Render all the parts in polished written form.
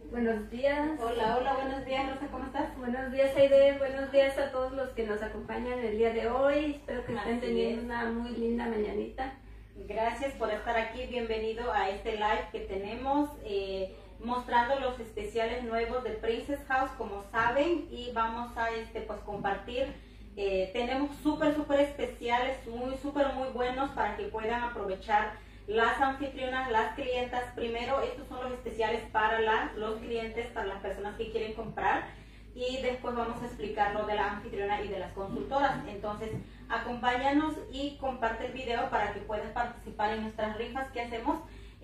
Buenos días. Hola, hola, buenos días, Rosa, ¿cómo estás? Buenos días, Aide. Buenos días a todos los que nos acompañan el día de hoy. Espero que estén teniendo una muy linda mañanita. Gracias por estar aquí. Bienvenido a este live que tenemos mostrando los especiales nuevos de Princess House, como saben, y vamos a pues compartir. Tenemos súper especiales, muy buenos para que puedan aprovechar las anfitrionas, las clientas. Primero, estos son los especiales para los clientes, para las personas que quieren comprar, y después vamos a explicar lo de la anfitriona y de las consultoras. Entonces, acompáñanos y comparte el video para que puedas participar en nuestras rifas que hacemos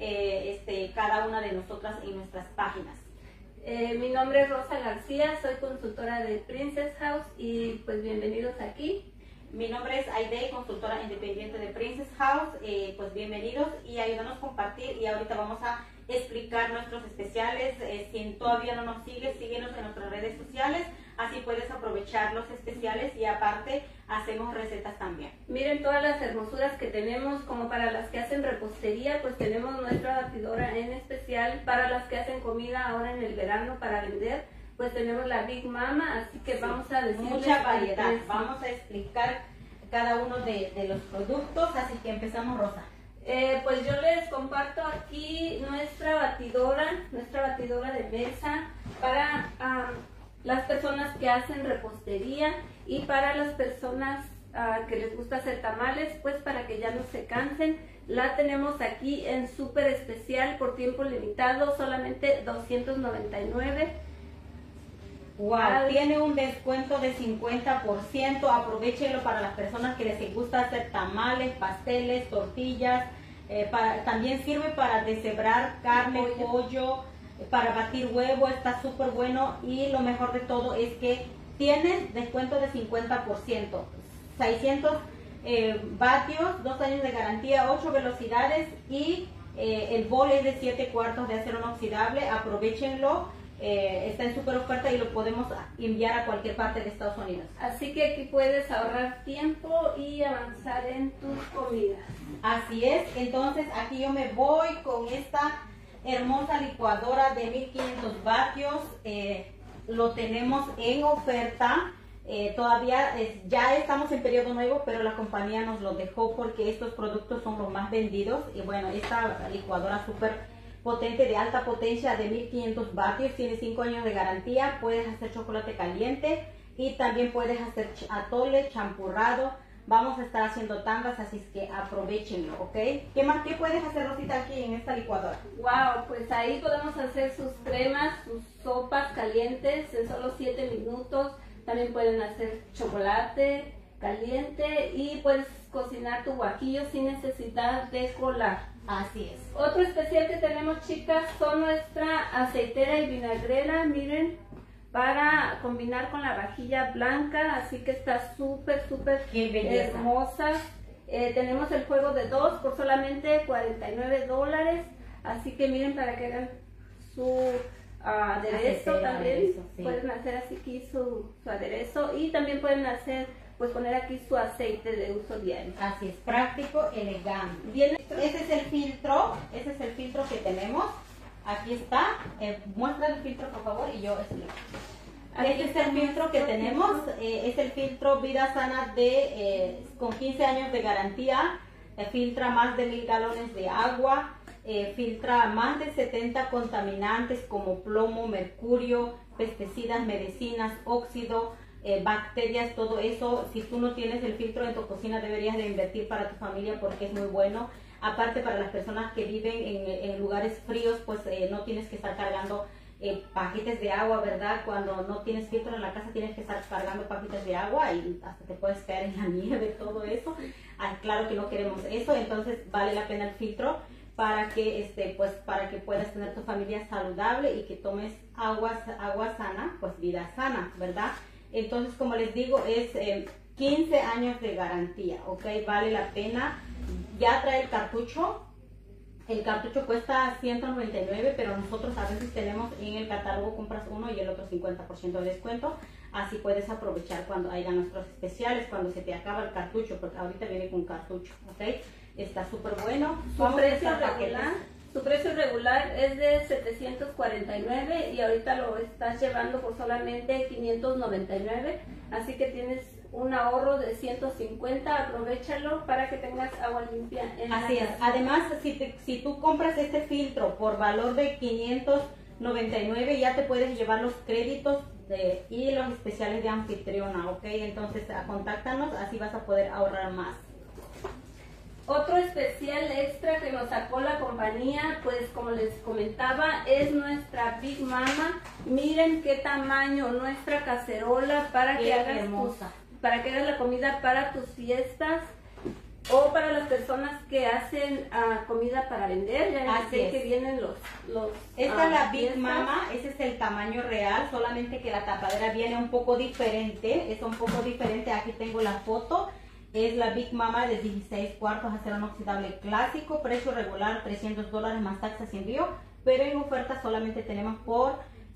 cada una de nosotras en nuestras páginas. Mi nombre es Rosa García, soy consultora de Princess House y pues bienvenidos aquí. Mi nombre es Aide, consultora independiente de Princess House. Pues bienvenidos y ayúdanos a compartir, y ahorita vamos a explicar nuestros especiales. Si todavía no nos sigues, síguenos en nuestras redes sociales, así puedes aprovechar los especiales, y aparte hacemos recetas también. Miren todas las hermosuras que tenemos, como para las que hacen repostería, pues tenemos nuestra batidora en especial. Para las que hacen comida ahora en el verano para vender, pues tenemos la Big Mama, así que vamos a decirles mucha variedad. Vamos a explicar cada uno de los productos, así que empezamos, Rosa. Pues yo les comparto aquí nuestra batidora de mesa para las personas que hacen repostería, y para las personas que les gusta hacer tamales, pues para que ya no se cansen. La tenemos aquí en súper especial por tiempo limitado, solamente $299. Wow, tiene un descuento de 50%, aprovechenlo para las personas que les gusta hacer tamales, pasteles, tortillas. También sirve para deshebrar carne, pollo, para batir huevo, está súper bueno, y lo mejor de todo es que tiene descuento de 50%, 600 vatios, 2 años de garantía, 8 velocidades, y el bol es de 7 cuartos de acero inoxidable. Aprovechenlo. Está en súper oferta y lo podemos enviar a cualquier parte de Estados Unidos. Así que aquí puedes ahorrar tiempo y avanzar en tus comidas. Así es. Entonces aquí yo me voy con esta hermosa licuadora de 1500 vatios. Lo tenemos en oferta. Todavía ya estamos en periodo nuevo, pero la compañía nos lo dejó porque estos productos son los más vendidos. Y bueno, esta licuadora súper potente, de alta potencia, de 1500 vatios, tiene 5 años de garantía. Puedes hacer chocolate caliente y también puedes hacer atole, champurrado. Vamos a estar haciendo tandas, así es que aprovechenlo, ¿ok? ¿Qué más? ¿Qué puedes hacer, Rosita, aquí en esta licuadora? Wow, pues ahí podemos hacer sus cremas, sus sopas calientes en solo 7 minutos. También pueden hacer chocolate caliente y puedes cocinar tu guajillo sin necesidad de colar. Así es. Otro especial que tenemos, chicas, son nuestra aceitera y vinagrera, miren, para combinar con la vajilla blanca, así que está súper hermosa. Tenemos el juego de 2 por solamente $49, así que miren, para que hagan su aderezo también, aderezo, sí. Pueden hacer así aquí su aderezo, y también pueden hacer, pues poner aquí su aceite de uso diario. Así es, práctico, elegante. Bien, ese es el filtro que tenemos. Aquí está. Muestra el filtro, por favor, y yo explico. Este es el filtro que tenemos. Es el filtro Vida Sana con 15 años de garantía. Filtra más de 1000 galones de agua. Filtra más de 70 contaminantes como plomo, mercurio, pesticidas, medicinas, óxido, bacterias, todo eso. Si tú no tienes el filtro en tu cocina, deberías de invertir para tu familia porque es muy bueno. Aparte, para las personas que viven en lugares fríos, pues no tienes que estar cargando paquetes de agua, ¿verdad? Cuando no tienes filtro en la casa, tienes que estar cargando paquetes de agua y hasta te puedes caer en la nieve, todo eso. Claro que no queremos eso, entonces vale la pena el filtro para que para que puedas tener tu familia saludable y que tomes agua sana, pues vida sana, ¿verdad? Entonces, como les digo, es 15 años de garantía, ¿ok? Vale la pena. Ya trae el cartucho. El cartucho cuesta $199, pero nosotros a veces tenemos en el catálogo, compras uno y el otro 50% de descuento. Así puedes aprovechar cuando haya nuestros especiales, cuando se te acaba el cartucho, porque ahorita viene con cartucho, ¿ok? Está súper bueno. Su precio regular Su precio regular es de 749 y ahorita lo estás llevando por solamente 599, así que tienes un ahorro de 150. Aprovechalo para que tengas agua limpia en Así es. Además, si tú compras este filtro por valor de 599, ya te puedes llevar los créditos y los especiales de anfitriona, ¿ok? Entonces, contáctanos, así vas a poder ahorrar más. Otro especial extra que nos sacó la compañía, pues como les comentaba, es nuestra Big Mama. Miren qué tamaño, nuestra cacerola para que hagas la comida para tus fiestas o para las personas que hacen comida para vender. Ya sé que vienen los esta es la Big Mama, ese es el tamaño real, solamente que la tapadera viene un poco diferente, es un poco diferente. Aquí tengo la foto. Es la Big Mama de 16 cuartos, acero inoxidable clásico, precio regular $300 más taxas y envío, pero en oferta solamente tenemos por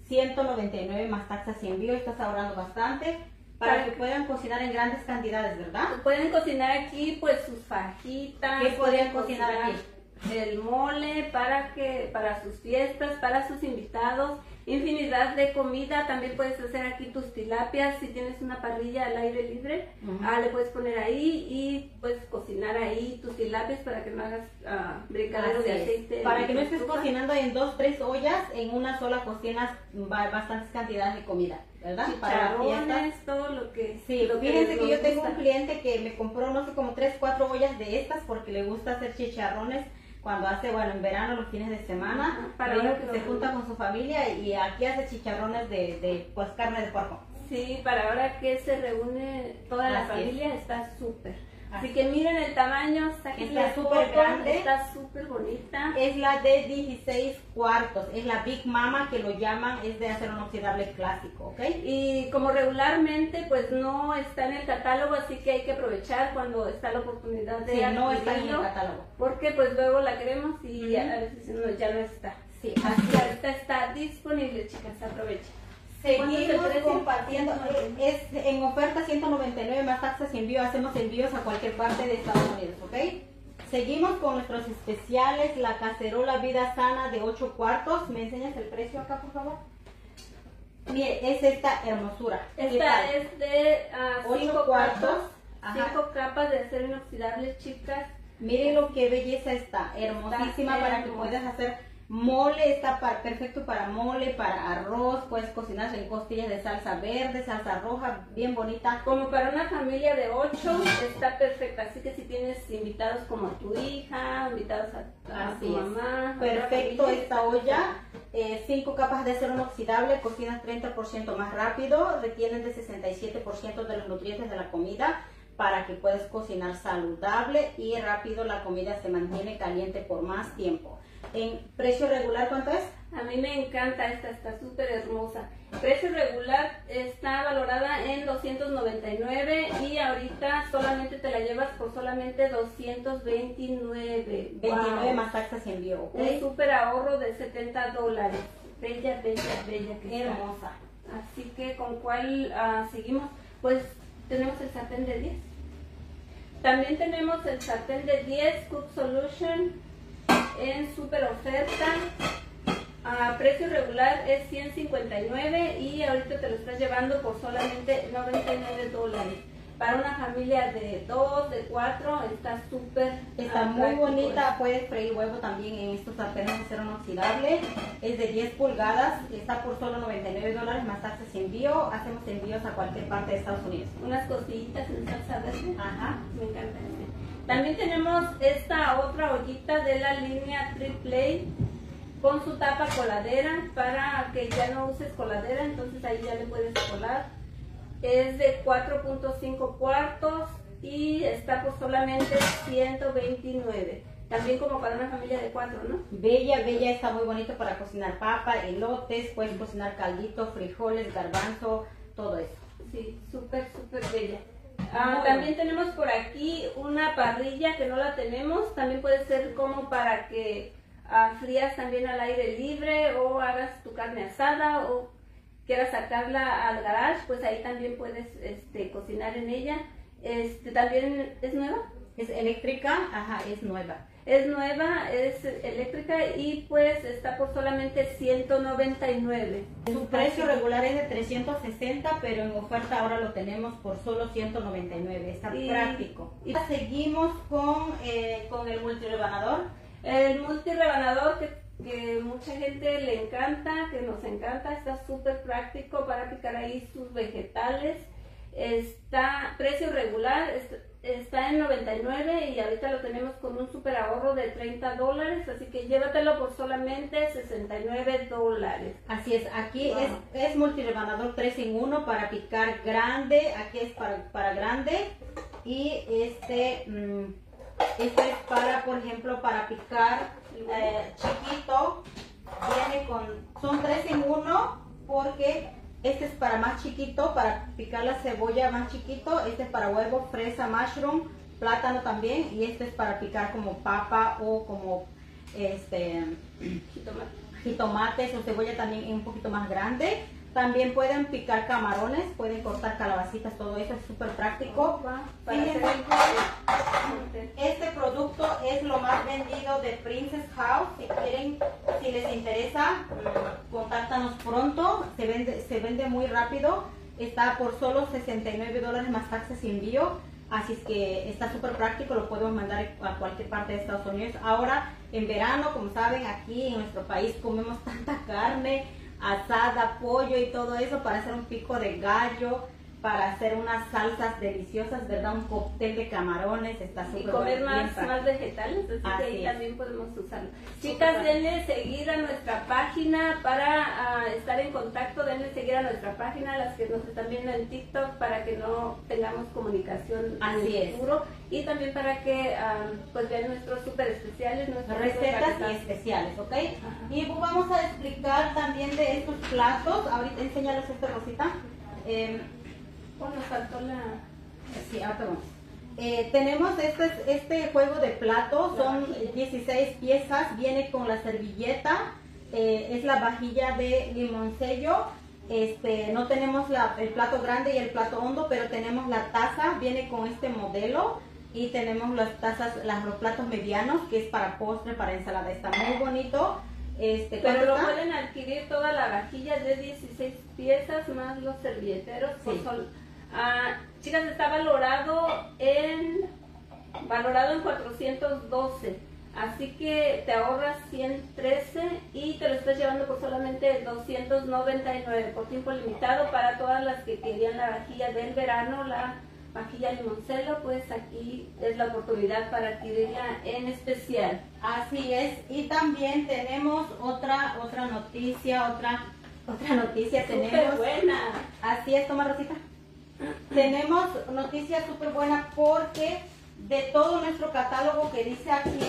199 más taxas y envío. Estás ahorrando bastante para que puedan cocinar en grandes cantidades, ¿verdad? Pueden cocinar aquí pues sus fajitas. ¿Qué podrían cocinar aquí? El mole para sus fiestas, para sus invitados, infinidad de comida. También puedes hacer aquí tus tilapias. Si tienes una parrilla al aire libre, le puedes poner ahí y puedes cocinar ahí tus tilapias para que no hagas brincadero de aceite. Para que no estés cocinando en 2-3 ollas, en una sola cocinas bastantes cantidades de comida, ¿verdad? Chicharrones, todo lo que... Sí, fíjense que yo tengo un cliente que me compró, no sé, como 3-4 ollas de estas porque le gusta hacer chicharrones cuando hace, en verano, los fines de semana. Para que se junta con su familia y aquí hace chicharrones de carne de puerco. Sí, para ahora que se reúne toda la familia, está súper. Así que miren el tamaño, está súper grande, está súper bonita. Es la de 16 cuartos, es la Big Mama que lo llaman, es de acero inoxidable clásico, ¿ok? Y como regularmente pues no está en el catálogo, así que hay que aprovechar cuando está la oportunidad de no está en el catálogo. Porque pues luego la queremos y a veces ya no está. Sí, así que ahorita está disponible, chicas, aprovechen. Seguimos compartiendo, es en oferta 199 más taxas y envío. Hacemos envíos a cualquier parte de Estados Unidos, ¿ok? Seguimos con nuestros especiales, la cacerola Vida Sana de 8 cuartos. ¿Me enseñas el precio acá, por favor? Mire, es esta hermosura. Esta es de 8 cuartos. 5 capas de acero inoxidable, chicas. Miren lo que belleza está, hermosísima, para que puedas hacer mole. Está perfecto para mole, para arroz. Puedes cocinar en costillas de salsa verde, salsa roja, bien bonita. Como para una familia de 8 está perfecta. Así que si tienes invitados como a tu hija, invitados a tu mamá. Perfecto esta olla. 5 capas de acero inoxidable, cocinas 30% más rápido, retienen de 67% de los nutrientes de la comida para que puedas cocinar saludable y rápido. La comida se mantiene caliente por más tiempo. En precio regular, ¿cuánto es? A mí me encanta esta, está súper hermosa. Precio regular está valorada en 299 y ahorita solamente te la llevas por solamente 229. 29 más taxas y envío, ¿ok? Un súper ahorro de $70. Bella, bella, bella. Qué hermosa. Así que, ¿con cuál seguimos? Pues tenemos el sartén de 10. También tenemos el sartén de 10 Cook Solution en super oferta. A precio regular es 159 y ahorita te lo estás llevando por solamente $99. Para una familia de 2, de 4, está súper. Está muy bonita. Puedes freír huevo también en estos sartenes de acero inoxidable. Es de 10 pulgadas, está por solo $99 más taxas y envío. Hacemos envíos a cualquier parte de Estados Unidos. Unas costillitas en salsa verde. Ajá. Me encanta. También tenemos esta otra ollita de la línea Triple con su tapa coladera para que ya no uses coladera, entonces ahí ya le puedes colar. Es de 4.5 cuartos y está por solamente 129. También como para una familia de 4, ¿no? Bella, bella, está muy bonito para cocinar papa, elotes, puedes cocinar caldito, frijoles, garbanzo, todo eso. Sí, súper, súper bella. También tenemos por aquí una parrilla que no la tenemos. También puede ser como para que frías también al aire libre o hagas tu carne asada o quieras sacarla al garage, pues ahí también puedes cocinar en ella. También es nueva. Es eléctrica, ajá, es nueva. Es nueva, es eléctrica y pues está por solamente 199. Su precio regular es de 360, pero en oferta ahora lo tenemos por solo 199. Está práctico. Y seguimos con el multirebanador. El multirebanador que mucha gente le encanta, que nos encanta, está súper práctico para picar ahí sus vegetales. Está precio regular, está en 99 y ahorita lo tenemos con un super ahorro de $30, así que llévatelo por solamente $69. Así es, aquí es multirebanador 3 en 1 para picar grande, aquí es para grande y este es para, por ejemplo, para picar chiquito, son 3 en 1 porque este es para más chiquito, para picar la cebolla más chiquito, este es para huevo, fresa, mushroom, plátano también, y este es para picar como papa o como jitomates o cebolla también un poquito más grande. También pueden picar camarones, pueden cortar calabacitas, todo eso es súper práctico. Este producto es lo más vendido de Princess House. Si les interesa, contáctanos pronto. Se vende muy rápido. Está por solo $69 más taxes y envío. Así es que está súper práctico, lo podemos mandar a cualquier parte de Estados Unidos. Ahora, en verano, como saben, aquí en nuestro país comemos tanta carne asada, pollo y todo eso para hacer un pico de gallo, para hacer unas salsas deliciosas, ¿verdad? Un cóctel de camarones, está súper y comer más vegetales, así que ahí también podemos usarlo. Chicas, denle seguir a nuestra página para estar en contacto, denle seguir a nuestra página, las que nos están viendo en TikTok, para que no tengamos comunicación en el futuro, y también para que pues vean nuestros súper especiales, nuestras recetas y especiales, ¿ok? Ajá. Y vamos a explicar también de estos platos. Ahorita enséñales esta Rosita. Bueno, faltó la... Sí, ahora vamos. Tenemos este juego de platos, son 16 piezas, viene con la servilleta, es la vajilla de limoncello, no tenemos el plato grande y el plato hondo, pero tenemos la taza, viene con este modelo, y tenemos las tazas, los platos medianos, que es para postre, para ensalada, está muy bonito. Pero lo pueden adquirir toda la vajilla de 16 piezas más los servilleteros. Sí. Chicas, está valorado en 412, así que te ahorras 113 y te lo estás llevando por solamente 299 por tiempo limitado. Para todas las que querían la vajilla del verano, la vajilla limoncello, pues aquí es la oportunidad para adquirirla en especial. Así es. Y también tenemos otra noticia, tenemos buena. Así es, toma Rosita. Tenemos noticias súper buenas porque de todo nuestro catálogo que dice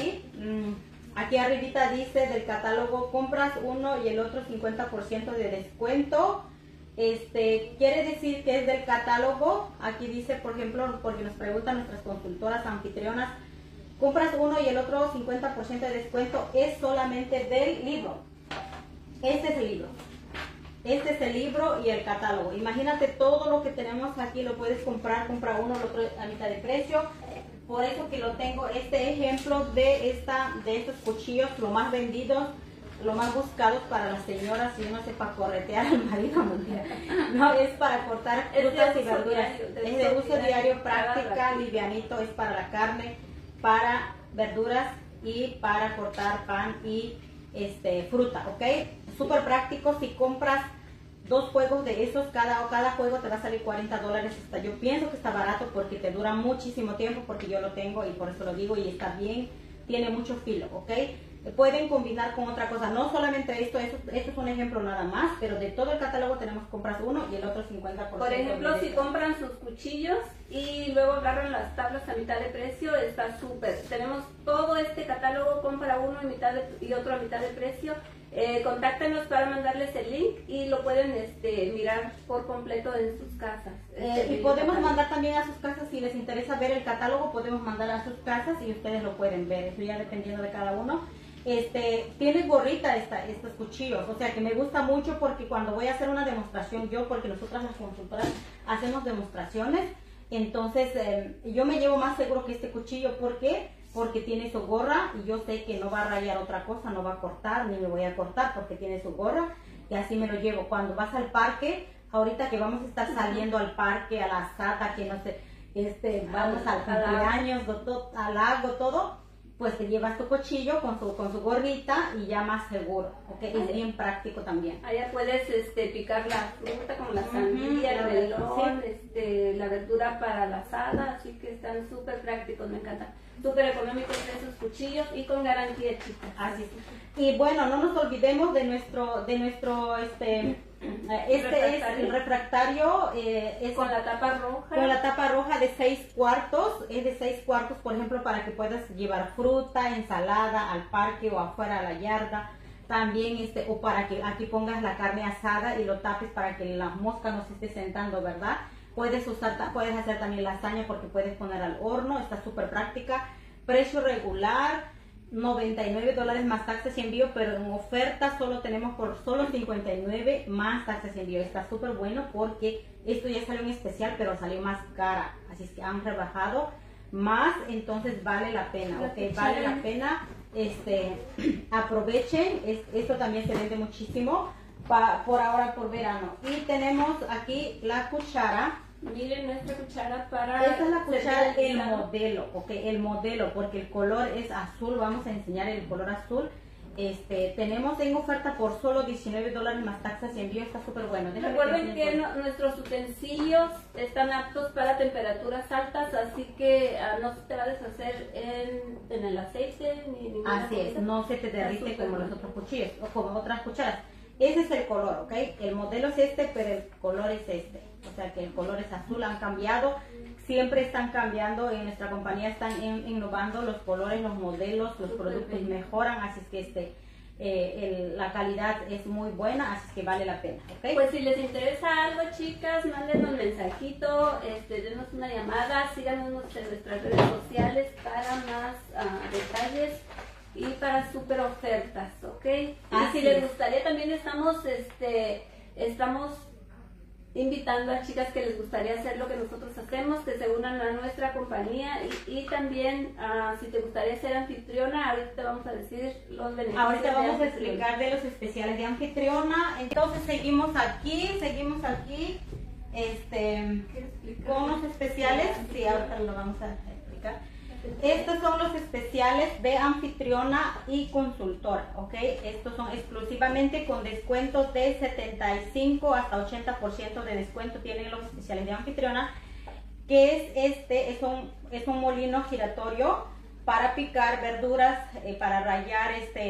aquí arribita dice del catálogo, compras uno y el otro 50% de descuento. Quiere decir que es del catálogo. Aquí dice, por ejemplo, porque nos preguntan nuestras consultoras anfitrionas, compras uno y el otro 50% de descuento, es solamente del libro. Este es el libro. Este es el libro y el catálogo. Imagínate todo lo que tenemos aquí, lo puedes compra uno, el otro a mitad de precio. Por eso que lo tengo, este ejemplo de estos cuchillos, los más vendidos, los más buscados para las señoras, y no sé, para corretear al marido, no, es para cortar frutas y verduras. Es de uso diario, práctica, livianito, es para la carne, para verduras y para cortar pan y fruta, ¿ok? Súper práctico. Si compras 2 juegos de esos, cada juego te va a salir $40. Yo pienso que está barato porque te dura muchísimo tiempo, porque yo lo tengo y por eso lo digo, y está bien, tiene mucho filo, ¿ok? Pueden combinar con otra cosa, no solamente esto es un ejemplo nada más, pero de todo el catálogo tenemos, compras uno y el otro 50%. Por ejemplo, si compran sus cuchillos y luego agarran las tablas a mitad de precio, está súper. Tenemos todo este catálogo, compra uno y otro a mitad de precio. Contáctenos para mandarles el link y lo pueden mirar por completo en sus casas. Y podemos mandar también a sus casas, si les interesa ver el catálogo, podemos mandar a sus casas y ustedes lo pueden ver, eso ya dependiendo de cada uno. Tiene gorrita estos cuchillos, o sea que me gusta mucho porque cuando voy a hacer una demostración porque nosotras las consultoras hacemos demostraciones, entonces yo me llevo más seguro que este cuchillo. ¿Por qué? porque tiene su gorra y yo sé que no va a rayar otra cosa, no va a cortar, ni me voy a cortar porque tiene su gorra y así me lo llevo. Cuando vas al parque, ahorita que vamos a estar saliendo al parque, a la asada, que no sé, vamos al cumpleaños, al lago, todo, pues te llevas tu cuchillo con su gorrita y ya más seguro, ¿ok? Es bien práctico también. Allá puedes picar la fruta como la sandía, el melón, la verdura para la asada, así que están súper prácticos, me encantan. Súper económicos esos cuchillos y con garantía, chicas. Así es. Y bueno, no nos olvidemos de nuestro es el refractario, es con la tapa roja. Con la tapa roja de 6 cuartos, es de 6 cuartos, por ejemplo, para que puedas llevar fruta, ensalada al parque o afuera a la yarda. También, o para que aquí pongas la carne asada y lo tapes para que la mosca no se esté sentando, ¿verdad? Puedes hacer también lasaña porque puedes poner al horno, está súper práctica. Precio regular, $99 más taxas y envío, pero en oferta solo tenemos por solo $59 más taxas y envío. Está súper bueno porque esto ya salió en especial, pero salió más cara. Así es que han rebajado más, entonces vale la pena, ¿ok? Vale la pena. Aprovechen, esto también se vende muchísimo por ahora, por verano. Y tenemos aquí la cuchara. Miren nuestra cuchara para... Esta es la cuchara, el modelo, ok, el modelo, porque el color es azul. Vamos a enseñar el color azul. Tenemos en oferta por solo $19 más taxas y envío. Está súper bueno. Recuerden que nuestros utensilios están aptos para temperaturas altas, así que no se te va a deshacer en el aceite ni ninguna Así cosa. es, no se te derrite como los otros cuchillos o como otras cucharas. Ese es el color, ¿ok? El modelo es pero el color es O sea que el color es azul, han cambiado. Siempre están cambiando, en nuestra compañía están innovando los colores, los modelos, los productos mejoran, así es que la calidad es muy buena, así es que vale la pena, ¿ok? Pues si les interesa algo, chicas, mándenos un mensajito, denos una llamada, síganos en nuestras redes sociales para más detalles y para super ofertas, ¿ok? Y si les gustaría, también estamos invitando a chicas que les gustaría hacer lo que nosotros hacemos, que se unan a nuestra compañía y también si te gustaría ser anfitriona, ahorita te vamos a decir los beneficios. Ahorita vamos a explicar de los especiales de anfitriona. Entonces seguimos aquí con los especiales. Sí, ahorita lo vamos a explicar. Estos son los especiales de anfitriona y consultora, ¿ok? Estos son exclusivamente con descuentos de 75 hasta 80% de descuento. Tienen los especiales de anfitriona, que es un molino giratorio para picar verduras, para rallar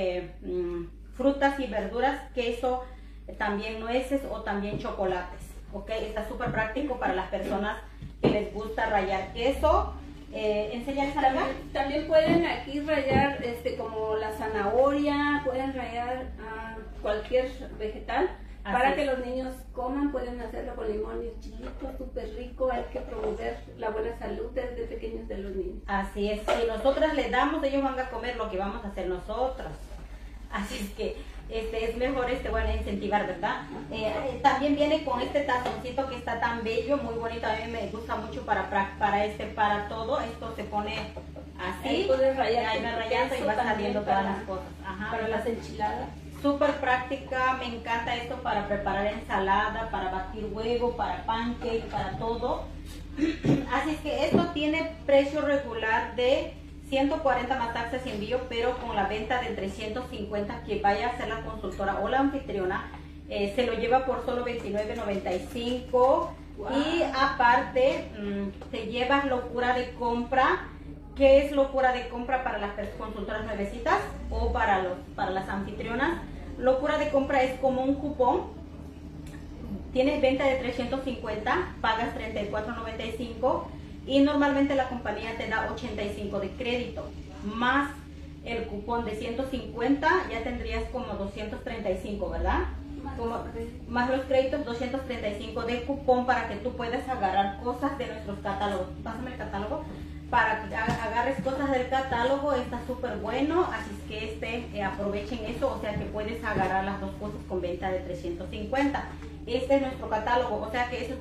frutas y verduras, queso, también nueces o también chocolates, ¿ok? Está súper práctico para las personas que les gusta rallar queso. Enseñarles a también pueden aquí rallar como la zanahoria, pueden rallar cualquier vegetal para que los niños coman. Pueden hacerlo con limón y chilito, súper rico. Hay que promover la buena salud desde pequeños de los niños. Así es, si nosotras les damos, ellos van a comer lo que vamos a hacer nosotros. Así es que es mejor bueno, incentivar, ¿verdad? También viene con este tazoncito que está tan bello, muy bonito. A mí me gusta mucho para todo. Esto se pone así. Ahí puedes rayar, ahí me rayando y va saliendo todas las cosas. Ajá, para las enchiladas. Súper práctica, me encanta esto para preparar ensalada, para batir huevo, para pancake, para todo. Así es que esto tiene precio regular de 140 más taxas y envío, pero con la venta de 350 que vaya a hacer la consultora o la anfitriona, se lo lleva por solo $29.95. Wow. Y aparte te llevas locura de compra. ¿Qué es locura de compra para las consultoras nuevecitas o para las anfitrionas? Locura de compra es como un cupón. Tienes venta de 350, pagas $34.95 y normalmente la compañía te da 85 de crédito, más el cupón de 150, ya tendrías como 235, ¿verdad? Más los créditos, 235 de cupón para que tú puedas agarrar cosas de nuestros catálogos. Pásame el catálogo. Para que agarres cosas del catálogo, está súper bueno, así es que aprovechen eso, o sea que puedes agarrar las dos cosas con venta de 350. Este es nuestro catálogo, o sea que esos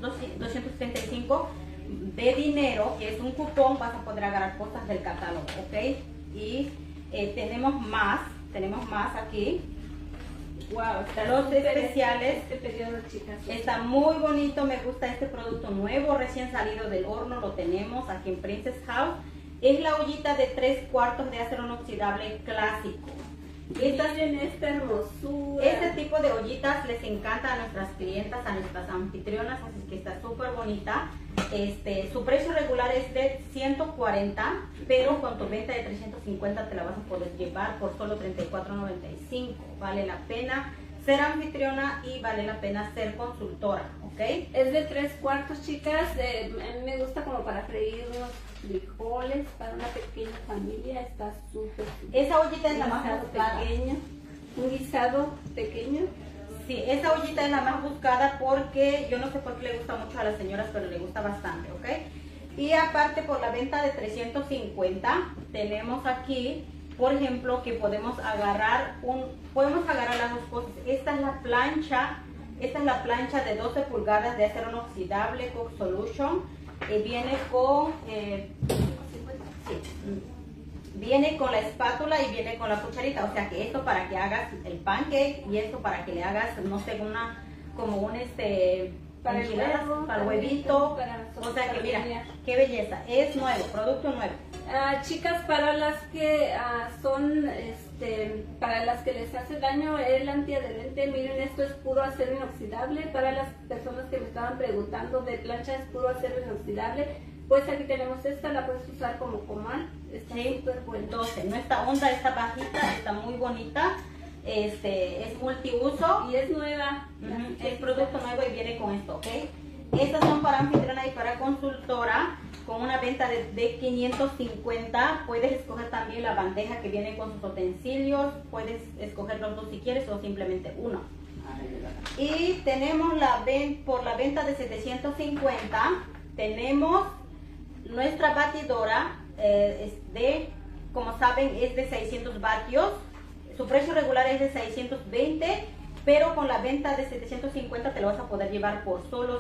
235 de dinero, que es un cupón, vas a poder agarrar cosas del catálogo, ¿ok? y tenemos más aquí. Wow, está los especiales. Este periodo, chicas. Está muy bonito, me gusta este producto nuevo, recién salido del horno, lo tenemos aquí en Princess House. Es la ollita de 3/4 de acero inoxidable clásico. Miren esta hermosura. Este tipo de ollitas les encanta a nuestras clientas, a nuestras anfitrionas, así que está súper bonita. Su precio regular es de 140, pero con tu venta de 350 te la vas a poder llevar por solo $34.95. Vale la pena ser anfitriona y vale la pena ser consultora, ¿ok? Es de 3/4, chicas. A mí me gusta como para freír unos frijoles para una pequeña familia. Está súper. Esa ollita es la más buscada. Un guisado pequeño. Sí, esa ollita es la más buscada porque yo no sé por qué le gusta mucho a las señoras, pero le gusta bastante, ¿ok? Y aparte, por la venta de 350, tenemos aquí, por ejemplo, que podemos agarrar las dos cosas. Esta es la plancha de 12 pulgadas de acero inoxidable Cook Solution. Viene con viene con la espátula y viene con la cucharita, o sea que esto para que hagas el pancake y esto para que le hagas, no sé, para el huevo, para el huevito, o sea que mira, qué belleza, es nuevo, producto nuevo. Chicas, para las que para las que les hace daño el antiadherente, miren, esto es puro acero inoxidable. Para las personas que me estaban preguntando de plancha, es puro acero inoxidable. Pues aquí tenemos esta, la puedes usar como comal, está súper buena. Entonces, no está honda, está bajita, está muy bonita, es multiuso. Y es nueva. Es producto nuevo y viene con esto, ¿ok? Estas son para anfitriona y para consultora, con una venta de 550. Puedes escoger también la bandeja que viene con sus utensilios, puedes escoger los dos si quieres o simplemente uno. Y tenemos por la venta de 750, tenemos nuestra batidora, como saben, es de 600 vatios. Su precio regular es de 620, pero con la venta de 750 te lo vas a poder llevar por solo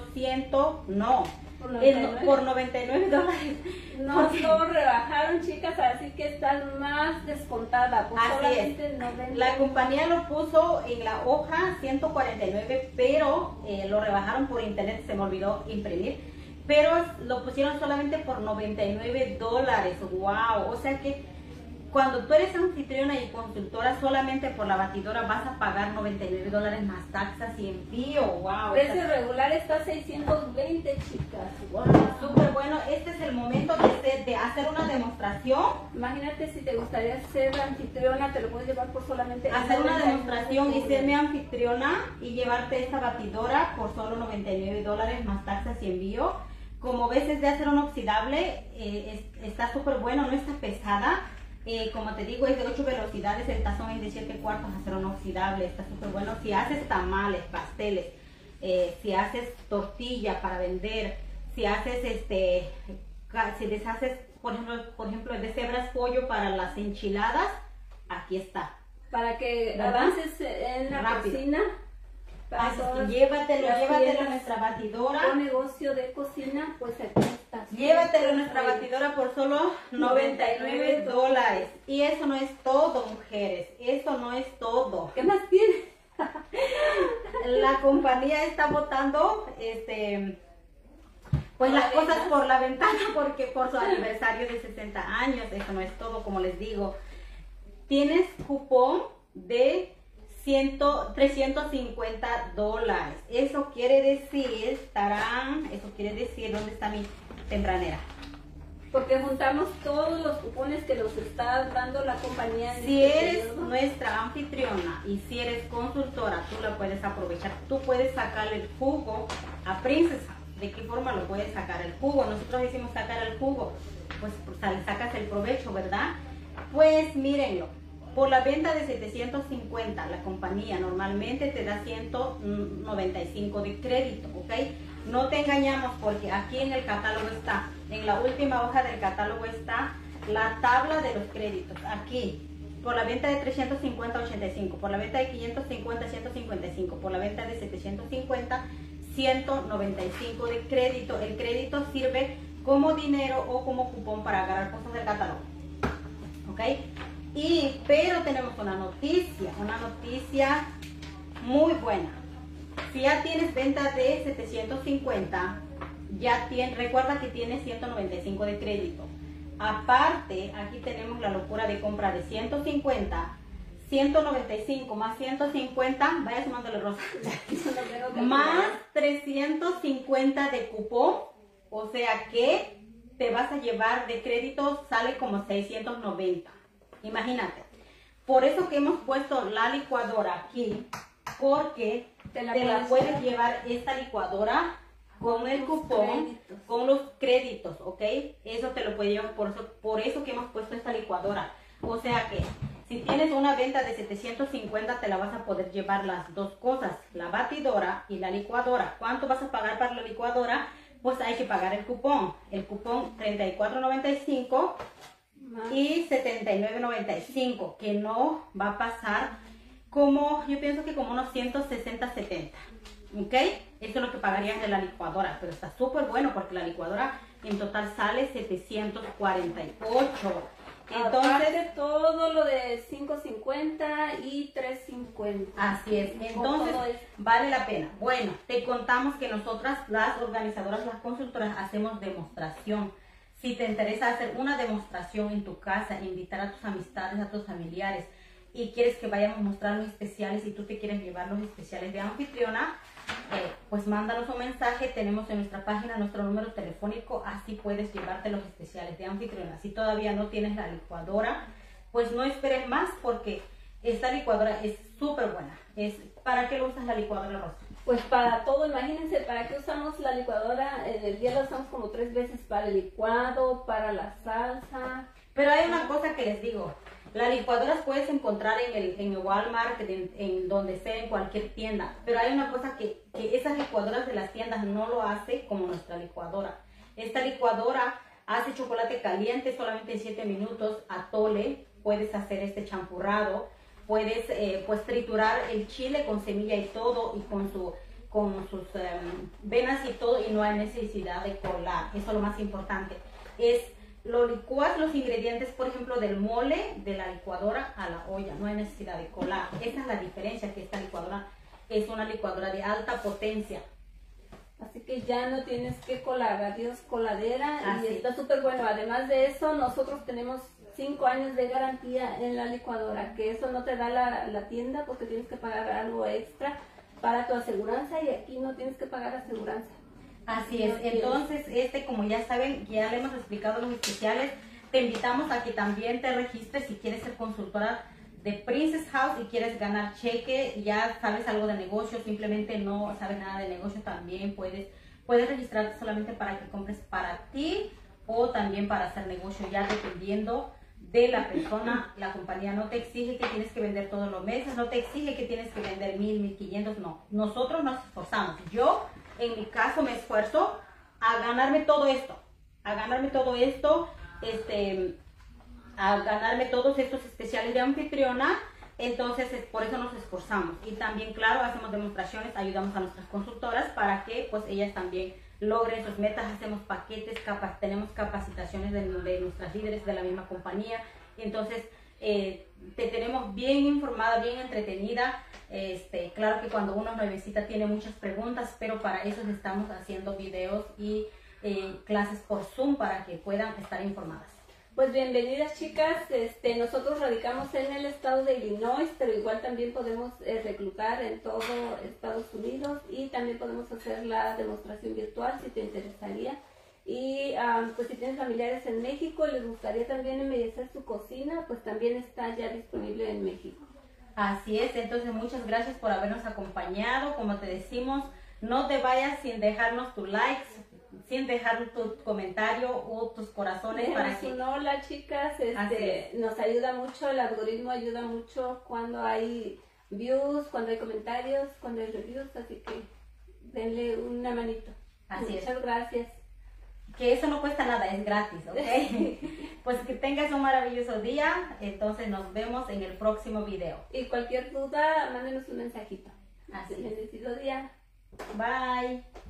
por $99. No rebajaron, chicas, así que están más descontada. Así es. La compañía lo puso en la hoja 149, pero lo rebajaron por internet, se me olvidó imprimir. Pero lo pusieron solamente por $99. Wow, o sea que cuando tú eres anfitriona y consultora, solamente por la batidora vas a pagar $99 más taxas y envío. Wow. El precio regular está a 620, chicas. Wow, súper bueno. Este es el momento de hacer una demostración. Imagínate, si te gustaría ser anfitriona, te lo puedes llevar por solamente hacer una demostración y ser mi anfitriona y llevarte esta batidora por solo $99 más taxas y envío. Como ves, es de acero inoxidable, está súper bueno, no está pesada. Como te digo, es de 8 velocidades, el tazón es de 7/4 acero inoxidable, está súper bueno. Si haces tamales, pasteles, si haces tortilla para vender, si haces si deshaces, por ejemplo, deshebras pollo para las enchiladas, aquí está. Para que avances en la cocina. Llévatelo a nuestra batidora. Un negocio de cocina, pues aquí está. Llévatelo a nuestra batidora por solo $99. Y eso no es todo, mujeres. Eso no es todo. ¿Qué más tiene? La compañía está botando pues las cosas por la ventana porque por su aniversario de 60 años. Eso no es todo, como les digo. Tienes cupón de $350. Eso quiere decir, ¿dónde está mi tempranera? Porque juntamos todos los cupones que nos está dando la compañía. Si eres nuestra anfitriona y si eres consultora, tú la puedes aprovechar. Tú puedes sacarle el jugo a Princess House. ¿De qué forma lo puedes sacar el jugo? Nosotros decimos sacar el jugo. Pues sacas el provecho, ¿verdad? Pues mírenlo. Por la venta de 750, la compañía normalmente te da 195 de crédito, ¿ok? No te engañamos porque aquí en el catálogo está, en la última hoja del catálogo está la tabla de los créditos. Aquí, por la venta de 350, 85, por la venta de 550, 155, por la venta de 750, 195 de crédito. El crédito sirve como dinero o como cupón para agarrar cosas del catálogo. ¿ok? Pero tenemos una noticia muy buena. Si ya tienes venta de 750, recuerda que tienes 195 de crédito. Aparte, aquí tenemos la locura de compra de 150, 195 más 150, vaya sumándole Rosa, más 350 de cupón, o sea que te vas a llevar de crédito, sale como 690. Imagínate. Por eso que hemos puesto la licuadora aquí, porque te la puedes llevar esta licuadora con el cupón, con los créditos, ¿ok? Eso te lo puede llevar, por eso que hemos puesto esta licuadora. O sea que si tienes una venta de 750, te la vas a poder llevar las dos cosas, la batidora y la licuadora. ¿Cuánto vas a pagar para la licuadora? Pues hay que pagar el cupón. El cupón $34.95 y $79.95, que no va a pasar como, yo pienso que como unos 160-70. ¿Ok? Eso es lo que pagarías de la licuadora, pero está súper bueno porque la licuadora en total sale 748. Entonces, todo lo de 5.50 y 3.50. Así es, entonces vale la pena. Bueno, te contamos que nosotras, las organizadoras, las consultoras, hacemos demostración. Si te interesa hacer una demostración en tu casa, invitar a tus amistades, a tus familiares, y quieres que vayamos a mostrar los especiales y tú te quieres llevar los especiales de anfitriona, pues mándanos un mensaje. Tenemos en nuestra página nuestro número telefónico, así puedes llevarte los especiales de anfitriona. Si todavía no tienes la licuadora, pues no esperes más, porque esta licuadora es súper buena. ¿Para qué lo usas la licuadora, Rosa? Pues para todo, imagínense, ¿para qué usamos la licuadora? En el día la usamos como 3 veces para el licuado, para la salsa. Pero hay una cosa que les digo. Las licuadoras puedes encontrar en el Walmart, en donde sea, en cualquier tienda. Pero hay una cosa que esas licuadoras de las tiendas no lo hace como nuestra licuadora. Esta licuadora hace chocolate caliente solamente en 7 minutos, atole, puedes hacer este champurrado, puedes pues triturar el chile con semilla y todo, y con sus venas y todo, y no hay necesidad de colar. Eso es lo más importante. Lo licúas los ingredientes, por ejemplo, del mole, de la licuadora a la olla. No hay necesidad de colar. Esa es la diferencia, que esta licuadora es una licuadora de alta potencia. Así que ya no tienes que colar, adiós coladera. Así. Y está súper bueno. Además de eso, nosotros tenemos 5 años de garantía en la licuadora, que eso no te da la tienda, porque tienes que pagar algo extra para tu aseguranza, y aquí no tienes que pagar aseguranza. Así es, entonces como ya saben, ya le hemos explicado los especiales. Te invitamos a que también te registres si quieres ser consultora de Princess House y quieres ganar cheque, ya sabes algo de negocio, simplemente no sabes nada de negocio, también puedes registrarte solamente para que compres para ti o también para hacer negocio, ya dependiendo de la persona. La compañía no te exige que tienes que vender todos los meses, no te exige que tienes que vender 1,000, 1,500, no. Nosotros nos esforzamos. Yo, en mi caso, me esfuerzo a ganarme todo esto, a ganarme todos estos especiales de anfitriona. Entonces, por eso nos esforzamos. Y también, claro, hacemos demostraciones, ayudamos a nuestras consultoras para que pues ellas también logren sus metas. Hacemos paquetes, tenemos capacitaciones de nuestras líderes de la misma compañía. Entonces, te tenemos bien informada, bien entretenida. Claro que cuando uno nuevecita tiene muchas preguntas, pero para eso estamos haciendo videos y clases por Zoom para que puedan estar informadas. Pues bienvenidas, chicas. Nosotros radicamos en el estado de Illinois, pero igual también podemos reclutar en todo Estados Unidos, y también podemos hacer la demostración virtual si te interesaría. Y pues si tienes familiares en México y les gustaría también embellecer su cocina, pues también está ya disponible en México. Así es, entonces muchas gracias por habernos acompañado. Como te decimos, no te vayas sin dejarnos tu likes, sin dejar tu comentario o tus corazones. Para que... Hola, chicas, nos ayuda mucho, el algoritmo ayuda mucho cuando hay views, cuando hay comentarios, cuando hay reviews, así que denle una manito. Muchas gracias. Que eso no cuesta nada, es gratis, ¿ok? Pues que tengas un maravilloso día. Entonces nos vemos en el próximo video. Y cualquier duda, mándenos un mensajito. Así es. Bendecido día. Bye.